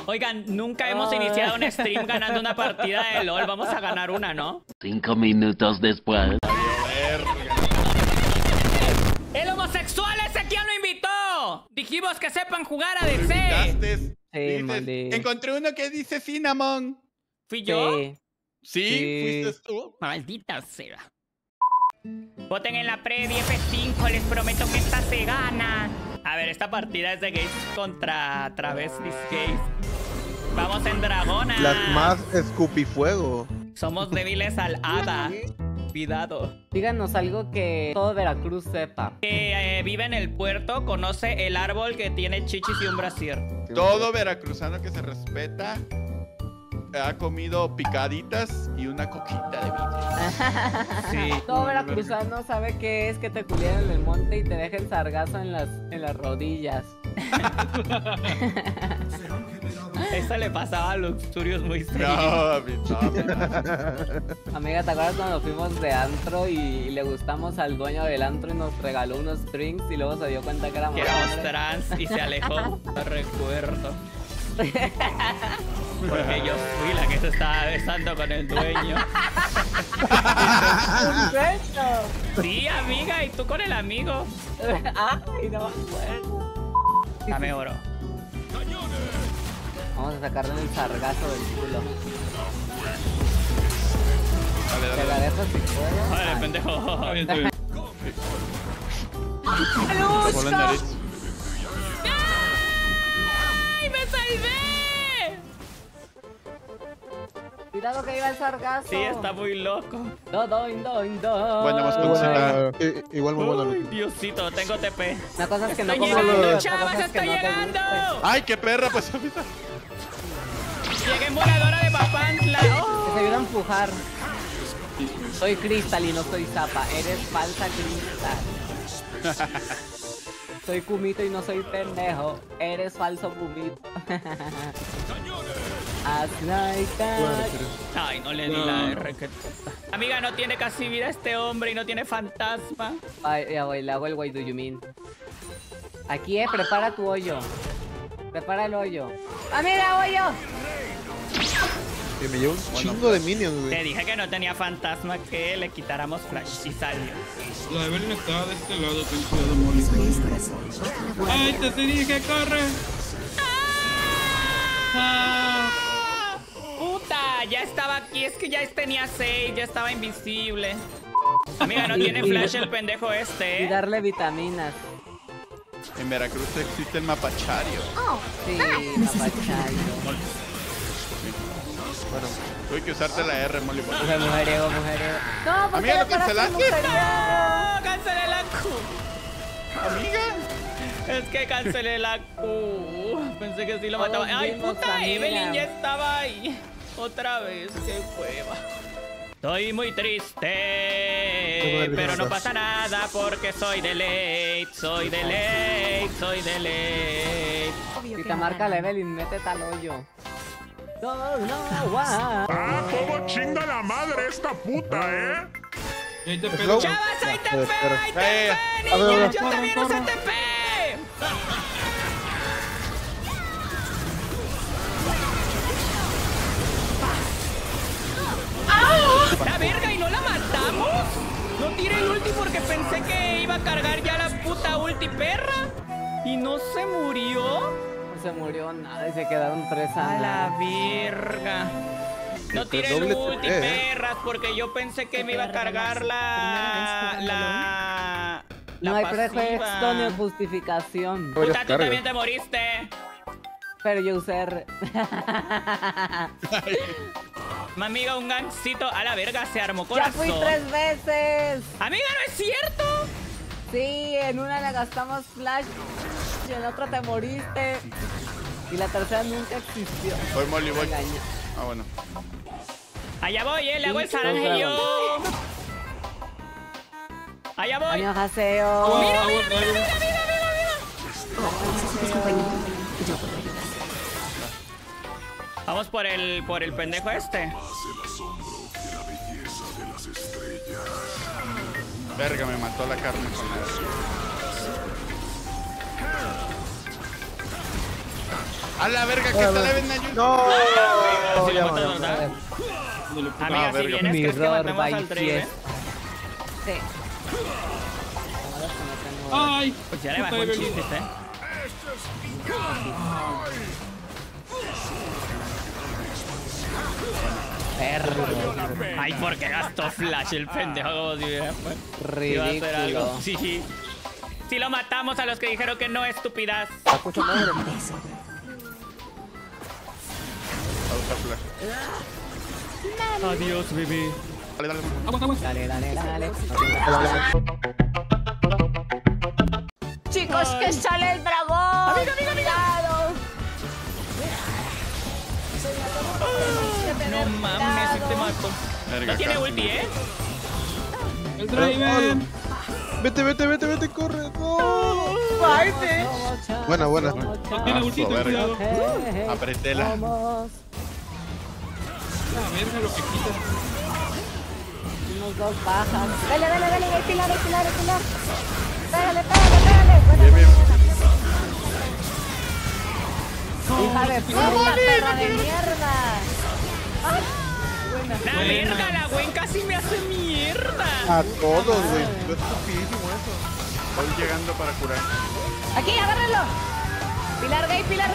Oigan, nunca hemos iniciado un stream ganando una partida de LOL. Vamos a ganar una, ¿no? 5 minutos después. ¡El homosexual ese quién lo invitó! Dijimos que sepan jugar a DC. Encontré uno que dice Cinnamon. ¿Fui yo? Sí, fuiste tú. Maldita sea. Voten en la previa F5, les prometo que esta se gana. A ver, esta partida es de gays contra travestis gays. Vamos en dragona. Las más escupifuego. Somos débiles al hada. Cuidado. Díganos algo que todo Veracruz sepa. Que vive en el puerto, conoce el árbol que tiene chichis y un brasier. Todo veracruzano que se respeta ha comido picaditas y una coquita de vidrio. Sí. Todo veracruzano sabe que es que te culieron en el monte y te dejen sargazo en las rodillas. Eso le pasaba a Luxurious muy serio. No. Amiga, ¿te acuerdas cuando fuimos de antro y le gustamos al dueño del antro y nos regaló unos drinks y luego se dio cuenta que éramos Que éramos hombres? trans y se alejó. No recuerdo. Porque yo fui la que se estaba besando con el dueño. ¿En serio? Sí, amiga, y tú con el amigo. Ay, no me acuerdo. Dame oro. Vamos a sacarle el sargazo del culo. Dale, Te la dale. dejo si puedo. Vale, pendejo. Por la nariz. ¡Ay, me salvé! Cuidado que iba el sargazo. Sí, está muy loco. Do. Buena masconcita. Igual muy bueno. Uy, Diosito, tengo TP. Una cosa es que no ¡Estoy como llegando, otra chavas! cosa es que ¡Estoy no te llegando! guste. Ay, qué perra, pues ahorita. Llegué en voladora de Papantla. ¡Oh! Que se ayuda a empujar. Soy Crystal y no soy Zapa. Eres falsa Crystal. Soy Kumito y no soy pendejo. Eres falso Kumito. As like that. Ay, no le di la R. Que... Amiga, no tiene casi vida este hombre y no tiene fantasma. Ay, ya voy, le hago el why do you mean. Aquí, prepara tu hoyo. Prepara el hoyo. ¡Amiga, hoyo! Y me llevo un chingo de minions, Te güey. dije que no tenía fantasma, que le quitáramos flash y salió. La Evelyn estaba de este lado, ten cuidado, Molly. ¡Ay, te dije, corre! ¡Puta! Ya estaba aquí, es que ya tenía 6, ya estaba invisible. Amiga, no tiene flash el pendejo Y este, ¿eh? darle vitaminas. En Veracruz existe el mapachario. Sí, mapachayo. Bueno, tuve que usarte la R, Molly. Mujeriego. No, ¿por qué Amiga, le ¿lo paraste cancelaste? mujeriego? ¡No! ¡Cancelé la Q! Amiga. Es que cancelé la Q. Pensé que sí lo Todos mataba. ¡Ay, vimos, puta! amiga. Evelyn ya estaba ahí. Otra vez, qué hueva. Estoy muy triste, pero no pasa nada porque soy de late, soy de late. Si te marca la Evelyn, métete al hoyo. No, ¡Ah, cómo chinga la madre esta puta, eh! Ahí te Slow. pego. ¡Chavas, hay TP! Espera. ¡Hay TP, a ver, niños! ¡Yo corre, también corre. usé TP! ¡La verga! ¿Y no la matamos? No tiré el ulti porque pensé que iba a cargar ya la puta ulti perra. ¿Y no se murió? No se murió nada y se quedaron 3 A años. la verga. No tiré el doble ulti, TP, perras, porque yo pensé que me iba a cargar la No hay pasiva. pretexto ni justificación. Puta, tú también te moriste. Pero yo usé R. Amiga, un gancito. A la verga, se armó ¡Ya corazón. fui 3 veces! Amiga, ¿no es cierto? Sí, en una le gastamos flash y en otra te moriste. Y la tercera nunca existió. Voy, Molly, voy. Engaño. Ah, bueno. Allá voy, le hago el Sí, zaranje yo. Allá voy. Annyeonghaseyo. Mira, mira, mira, mira, mira, mira. Vamos por el pendejo este. Verga, me mató la carne con la... A la verga, que está la ven ayuda. No. Sí, Ya, lo matas, ya, ¿verdad? Amiga, No, si verga. vienes, ¿crees que Mirror matemos by al Draven? Fiesta. Sí. Ay, Pues ya le bajó puta el Evelyn. chiste, Perro. Ay, ¿por qué gastó flash el pendejo? Como si iba a hacer algo. Ridículo. Sí. Sí lo matamos a los que dijeron que no, estúpidas. Escucha madre. Adiós, bebé. Dale, dale. Aguanta, aguanta. Dale, dale, dale. Chicos, que sale el dragón. Cuidado. No mames, si te mato. Verga, No tiene casi. ulti, ¿eh? El Draven. Vete, corre. No. Buena. No tiene ulti, ten verga. cuidado. Apretela. Vamos. La verga lo que quita. Unos dos bajas. Dale, hay pilar. Pégale. Bien, bien. Hija de puta, perra de mierda. La verga, la Gwen casi me hace mierda. A todos, güey. Es estupidísimo eso. Voy llegando para curar. Aquí, agárralo. Pilar gay. Pégale.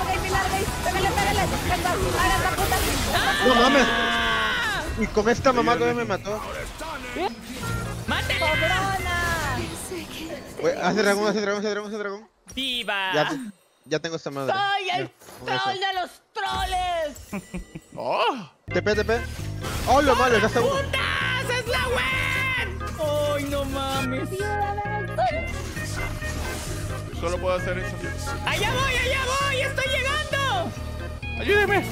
Hagan la puta. No mames. Y con esta mamá todavía me mató. ¡Mátela! ¡Cobrona! Güey, hace dragón. ¡Viva! Ya tengo esta madre. ¡Soy el Ya, con troll de los troles! ¡Oh! TP. ¡Oh, lo malo! Ya está uno. ¡Putas! ¡Es la Gwen! ¡Ay, no mames! Solo puedo hacer eso. ¡Allá voy! ¡Estoy llegando! ¡Ayúdeme!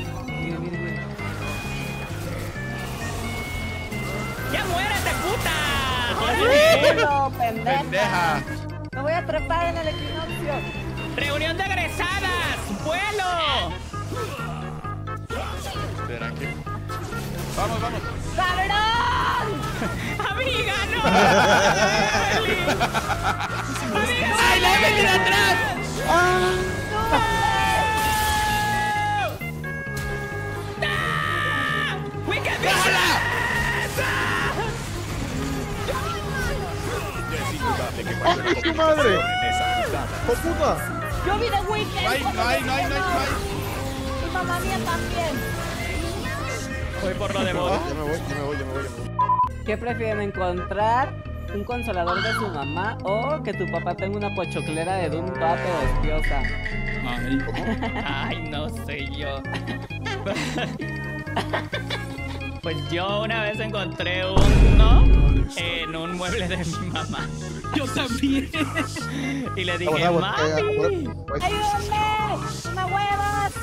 ¡Ya muérete, puta! ¡Tranquilo, pendeja! ¡Pendeja! Me voy a trepar en el equinoccio. ¡Reunión de egresadas! ¡Vuelo! ¿Será que? Vamos. ¡Cabrón! ¡Amiga, no! ¡Amiga, ¡ay, la Evelyn atrás! ¡No! ¡Wicca, ¡Oh, su madre! ¡Oh, puta! Yo vi de Wicked. No hay. Y mamá mía también. Voy por lo de vos. Ya me voy. ¿Qué prefieren encontrar? ¿Un consolador de su mamá o que tu papá tenga una pochoclera de Doom toda pedostiosa? Ay, Ay, no sé yo. Pues yo una vez encontré uno en un mueble de mi mamá. yo también. Y le dije, Aguanta, mami. ¡Ayúdame! ¡Una huevas!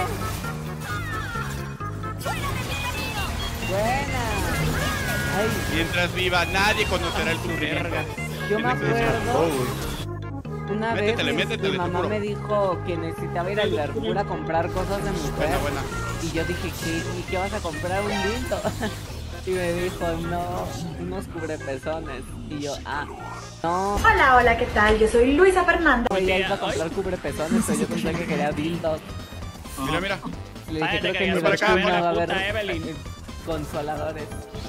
Buena. Ay, Mientras viva, nadie conocerá el sufrimiento. yo me acuerdo una vez Métetele, mi te mamá juro. me dijo que necesitaba ir al Liverpool a comprar cosas de mujer. Buena. Y yo dije, ¿qué vas a comprar? Un dildo. Y me dijo, no, unos cubrepezones. Y yo, no. Hola, ¿qué tal? Yo soy Luisa Fernanda. Ella iba a comprar cubrepezones, pero yo pensé que quería dildos. Mira. Y le dije, Ay, te creo que en caías mi por acá, Liverpool no va a puta haber Evelyn. consoladores.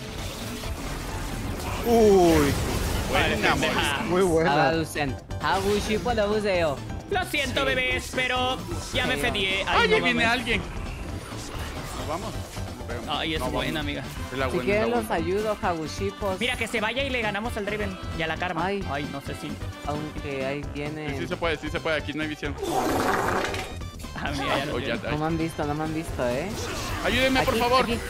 Uy, Buena, amor. Pendeja. muy buena. Lo siento, bebés, pero ya me fedié. Ay, Oye, no viene mames. alguien. ¿Nos vamos? Ay, es No, buena, vamos. amiga. Es la Si buena, quieren es la los buena. ayudo, Hagushipos. Mira, que se vaya y le ganamos al Draven y a la Karma. Ay. Ay, no sé si. Aunque ahí Sí tienen. se puede, aquí no hay visión. Ah, mira, ya lo Oh, ya, tiene. No me han visto, ¿eh? Ayúdenme, por Aquí, favor. Aquí.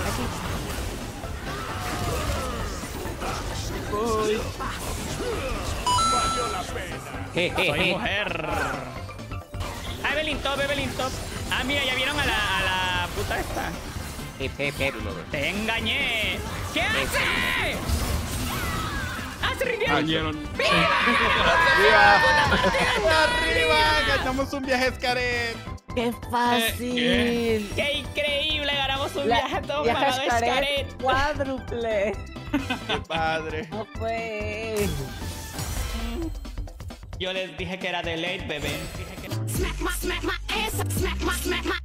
Soy mujer. Ah, Evelyn Top. Ah, mira, ya vieron a la puta esta. Te engañé. ¿Qué hace? ¡Ah, se rindió! Cayeron. ¡Arriba! ¡Ganamos un viaje a Xcaret! ¡Qué fácil! ¡Qué increíble! Ganamos un viaje a todo Viaje a pagado de Xcaret Xcaret. cuádruple. ¡Qué padre! No fue. Yo les dije que era de late, bebé. Dije que... smack my